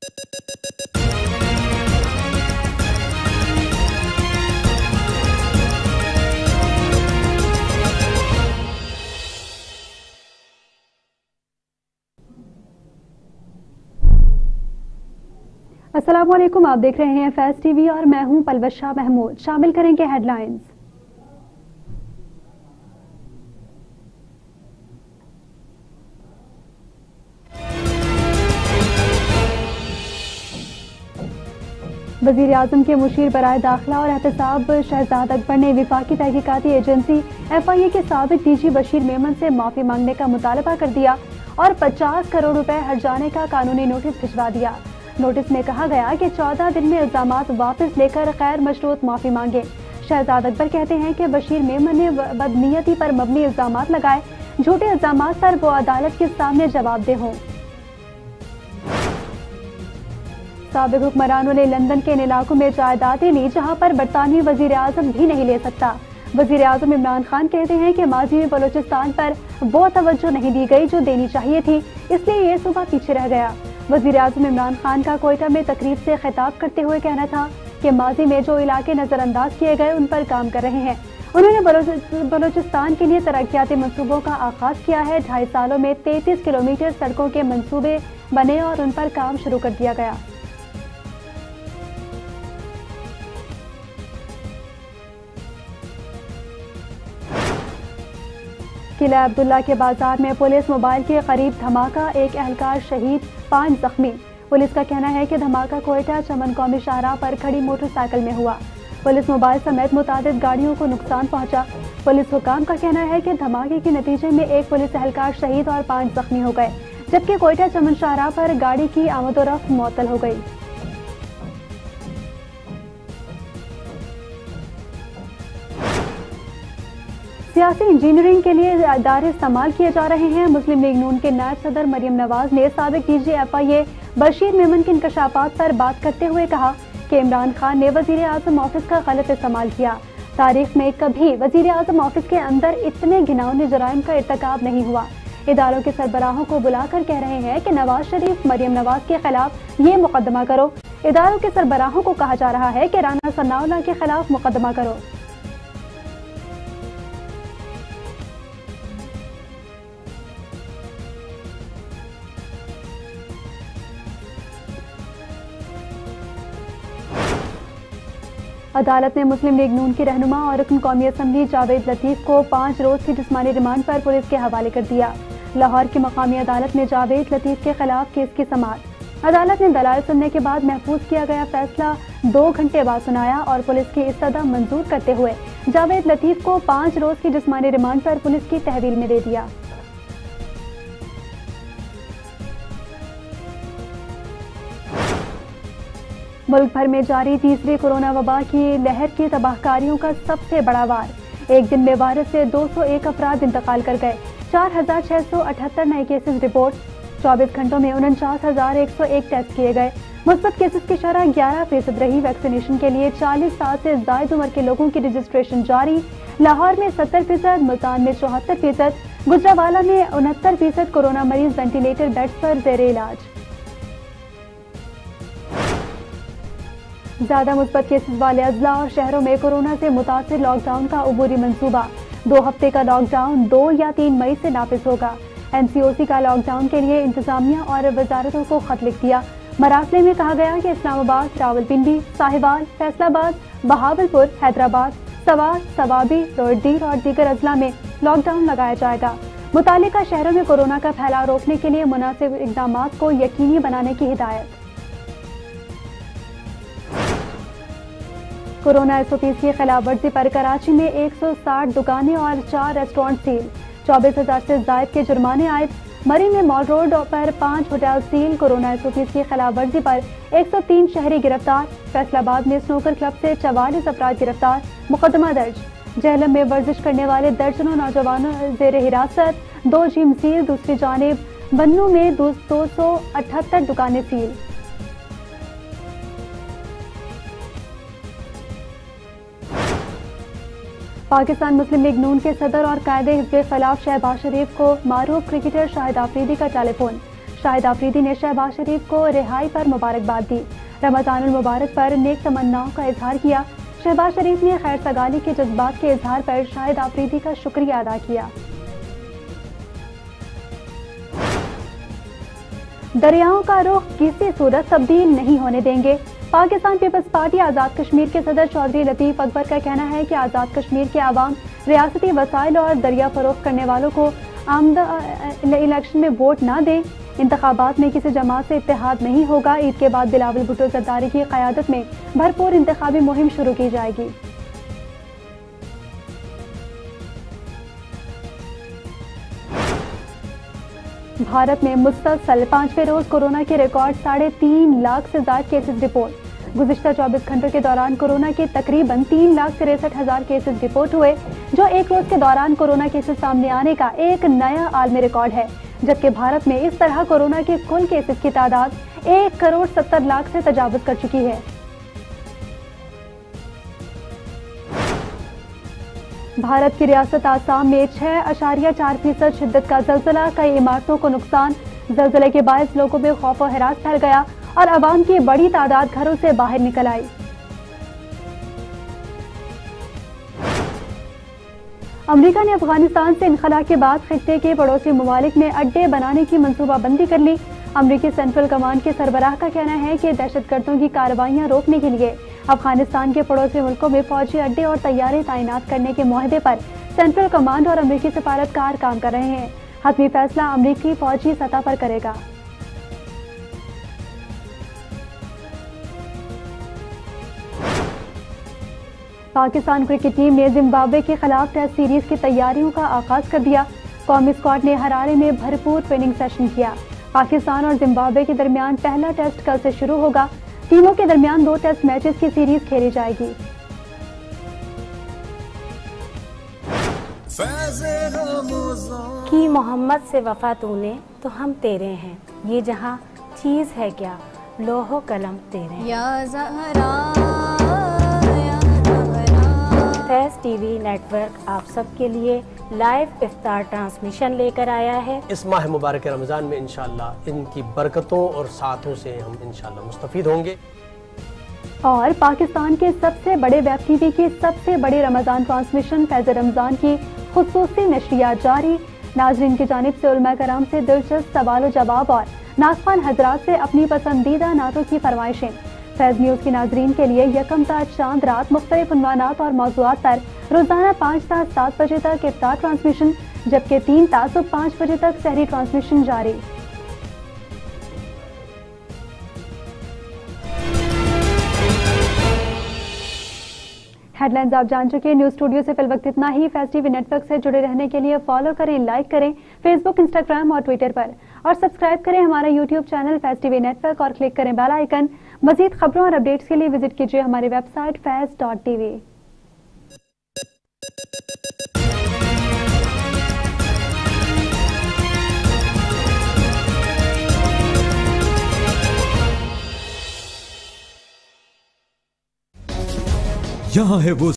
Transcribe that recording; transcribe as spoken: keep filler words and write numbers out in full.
अस्सलाम वालेकुम, आप देख रहे हैं फैज़ टीवी और मैं हूं पलवशा महमूद। शामिल करेंगे हेडलाइंस। वज़ीर आज़म के मुशीर बराए दाखिला और एहतसाब शहजाद अकबर ने वफाकी तहकीकाती एजेंसी एफ आई ए के साबिक डी जी बशीर मेमन से माफी मांगने का मुतालबा कर दिया और पचास करोड़ रुपए हर्जाने का कानूनी नोटिस भिजवा दिया। नोटिस में कहा गया कि चौदह दिन में इल्जामात वापस लेकर गैर मशरूत माफी मांगे। शहजाद अकबर कहते हैं कि बशीर मेमन ने बदनीयती पर मबनी इल्जामात लगाए, झूठे इल्जामात पर वो अदालत के सामने जवाबदेह हों। साबिक हुक्मरानों ने लंदन के इन इलाकों में जायदादें ली जहां पर बरतानवी वजीर आजम भी नहीं ले सकता। वजीर आजम इमरान खान कहते हैं कि माजी में बलोचिस्तान पर वो तवज्जो नहीं दी गई जो देनी चाहिए थी, इसलिए ये सूबा पीछे रह गया। वजीर आजम इमरान खान का कोयटा में तकरीब से खिताब करते हुए कहना था कि माजी में जो इलाके नजरअंदाज किए गए उन पर काम कर रहे हैं। उन्होंने बलोचिस्तान के लिए तरक्याती मंसूबों का आगाज किया है। ढाई सालों में तैंतीस किलोमीटर सड़कों के मंसूबे बने और उन पर काम शुरू कर दिया गया। किला अब्दुल्ला के बाजार में पुलिस मोबाइल के करीब धमाका, एक एहलकार शहीद, पांच जख्मी। पुलिस का कहना है कि धमाका कोयटा चमन कौमी शाहराह पर खड़ी मोटरसाइकिल में हुआ। पुलिस मोबाइल समेत मुतादिद गाड़ियों को नुकसान पहुंचा। पुलिस हुकाम का कहना है कि धमाके के नतीजे में एक पुलिस एहलकार शहीद और पांच जख्मी हो गए, जबकि कोयटा चमन शाहराह पर गाड़ी की आमदोरफ्त मुअत्तल हो गई। सियासी इंजीनियरिंग के लिए इदारे इस्तेमाल किए जा रहे हैं। मुस्लिम लीग नून के नायब सदर मरियम नवाज ने साबिक D G F I A Bashir Memon के इंकशाफात पर बात करते हुए कहा कि इमरान खान ने वजीर आजम ऑफिस का गलत इस्तेमाल किया। तारीख में कभी वजीर आजम ऑफिस के अंदर इतने घिनौने जुराइम का इर्तकाब नहीं हुआ। इदारों के सरबराहों को बुलाकर कह रहे हैं कि नवाज शरीफ मरियम नवाज के खिलाफ ये मुकदमा करो। इदारों के सरबराहों को कहा जा रहा है कि राना सनाउल्लाह के खिलाफ मुकदमा करो। अदालत ने मुस्लिम लीग नून की रहनुमा और रुकन कौमी असम्बली जावेद लतीफ को पाँच रोज की जिस्मानी रिमांड पर पुलिस के हवाले कर दिया। लाहौर की मकामी अदालत ने जावेद लतीफ के खिलाफ केस की समाअत। अदालत ने दलाल सुनने के बाद महफूज किया गया फैसला दो घंटे बाद सुनाया और पुलिस की इस्तदा मंजूर करते हुए जावेद लतीफ को पाँच रोज की जिस्मानी रिमांड पर पुलिस की तहवील में दे दिया। मुल्क भर में जारी तीसरी कोरोना वबा की लहर की तबाहकारियों का सबसे बड़ा वार। एक दिन में वायरस से दो सौ एक अफराद इंतकाल कर गए। चार हजार छह सौ अठहत्तर नए केसेस रिपोर्ट। चौबीस घंटों में उनचास हजार एक सौ एक टेस्ट किए गए। मुस्बत केसेस की शरह ग्यारह फीसद रही। वैक्सीनेशन के लिए चालीस साल से जायद उम्र के लोगों की रजिस्ट्रेशन जारी। लाहौर में सत्तर फीसद, मुल्तान में चौहत्तर फीसद, गुजरावाला में उनहत्तर फीसद कोरोना मरीज वेंटिलेटर बेड्स पर जेर इलाज। ज्यादा मुस्बत केसेस वाले अजला और शहरों में कोरोना से मुतासिर लॉकडाउन का अबूरी मंसूबा। दो हफ्ते का लॉकडाउन दो या तीन मई से नाफिज होगा। एन सी ओ सी का लॉकडाउन के लिए इंतजामिया और वजारतों को खत लिख दिया। मरासले में कहा गया कि इस्लामाबाद, रावलपिंडी, साहिवाल, फैसलाबाद, बहावलपुर, हैदराबाद, सवार, सवाबी, रोडीर और दीगर अजला में लॉकडाउन लगाया जाएगा। मुतालिका शहरों में कोरोना का फैलाव रोकने के लिए मुनासिब इक़दाम को यकीनी बनाने की हिदायत। कोरोना एस ओ पी की खिलाफ वर्जी पर कराची में एक सौ साठ दुकानें और चार रेस्टोरेंट सील। चौबीस हजार से जायद के जुर्माने आए। मरी में मॉल रोड पर पांच hotel seal. Corona S O P की खिलाफ वर्जी पर एक सौ तीन शहरी गिरफ्तार। फैसलाबाद में स्नूकर क्लब से चवालीस अफराद गिरफ्तार, मुकदमा दर्ज। जेहलम में वर्जिश करने वाले दर्जनों नौजवानों जेर हिरासत। दो जिम सील। दूसरी जानिब बन्नू में दो सौ अठहत्तर दुकानें seal. Pakistan Muslim League Noon के सदर और कायदे हिज़्ब खिलाफ शहबाज शरीफ को मारूफ क्रिकेटर शाहिद आफरीदी का टेलीफोन। शाहिद आफरीदी ने शहबाज शरीफ को रिहाई पर मुबारकबाद दी। रमजानुल मुबारक पर नेक तमन्नाओं का इजहार किया। शहबाज शरीफ ने खैर सगाली के जज्बात के इजहार पर शाहिद आफरीदी का शुक्रिया अदा किया। दरियाओं का रुख किसी सूरत तब्दील नहीं होने देंगे। पाकिस्तान पीपल्स पार्टी आज़ाद कश्मीर के सदर चौधरी लतीफ अकबर का कहना है कि आज़ाद कश्मीर के आवाम रियासती वसाइल और दरिया फरोख्त करने वालों को आमदा इलेक्शन में वोट ना दें। इंतखाबात में किसी जमात से इत्तेहाद नहीं होगा। ईद के बाद बिलावल भुट्टो जरदारी की क़यादत में भरपूर इंतखाबी मुहिम शुरू की जाएगी। भारत में मुसलसल पांचवें रोज कोरोना के रिकॉर्ड साढ़े तीन लाख से ज्यादा केसेस रिपोर्ट। गुज़िश्ता चौबीस घंटों के दौरान कोरोना के तकरीबन तीन लाख तिरसठ हजार केसेस रिपोर्ट हुए, जो एक रोज के दौरान कोरोना केसेस सामने आने का एक नया आलमी रिकॉर्ड है। जबकि भारत में इस तरह कोरोना के कुल केसेस की तादाद एक करोड़ सत्तर लाख से तजावुज कर चुकी है। भारत की रियासत आसाम में छह अशारिया चार फीसद शिद्दत का जल्जला, कई इमारतों को नुकसान। जल्जले के बायस लोगों में खौफ और हिरास फैल गया और अवाम की बड़ी तादाद घरों से बाहर निकल आई। अमेरिका ने अफगानिस्तान से इनखला के बाद खित्ते के पड़ोसी ममालिक में अड्डे बनाने की मंसूबाबंदी कर ली। अमेरिकी सेंट्रल कमांड के सरबराह का कहना है कि दहशतगर्दों की कार्रवाइयां रोकने के लिए अफगानिस्तान के पड़ोसी मुल्कों में फौजी अड्डे और तैयारे तैनात करने के मुआहदे पर सेंट्रल कमांड और अमेरिकी सफारतकार काम कर रहे हैं। हतमी फैसला अमेरिकी फौजी सतह पर करेगा। पाकिस्तान क्रिकेट टीम ने जिम्बाब्वे के खिलाफ टेस्ट सीरीज की तैयारियों का आगाज कर दिया। कौमी स्क्वाड ने हरारे में भरपूर ट्रेनिंग सेशन किया। पाकिस्तान और जिम्बाब्वे के दरमियान पहला टेस्ट कल से शुरू होगा। टीमों के दरमियान दो टेस्ट मैचेस की सीरीज खेली जाएगी। कि मोहम्मद से वफा तूने तो हम तेरे हैं, ये जहां चीज है क्या लोहो कलम तेरे। या ज़हरा फैज़ टीवी नेटवर्क आप सबके लिए लाइव इफ्तार ट्रांसमिशन लेकर आया है। इस माह मुबारक रमज़ान में इंशाअल्लाह इनकी बरकतों और साथों से हम इंशाअल्लाह मुस्तफ़ीद होंगे। और पाकिस्तान के सबसे बड़े वेब टीवी की सबसे बड़ी रमज़ान ट्रांसमिशन फैज़ रमज़ान की खुसूसी नशरियात जारी। नाज़रीन की जानिब से उलमा कराम से दिलचस्प सवाल जवाब और नाज़खान हजरात से अपनी पसंदीदा नातों की फरमाइशें। फैज़ न्यूज़ की नाज़रीन के लिए यकम ता चांद रात मुख्तलिफ उन्वानात और मौज़ूआत पर रोजाना पाँच ता सात बजे तक इफ्तार ट्रांसमिशन, जबकि तीन ता सुबह पाँच बजे तक सहरी ट्रांसमिशन जारी। हेडलाइंस आप जान चुके हैं। न्यूज स्टूडियो से फिल वक्त इतना ही। फैज़ टीवी नेटवर्क से जुड़े रहने के लिए फॉलो करें, लाइक करें फेसबुक, इंस्टाग्राम और ट्विटर पर, और सब्सक्राइब करें हमारा YouTube channel Faiz TV network और क्लिक करें बेल आइकन। मजीद खबरों और अपडेट्स के लिए विजिट कीजिए हमारी वेबसाइट फैज़ डॉट टीवी। यहाँ है वो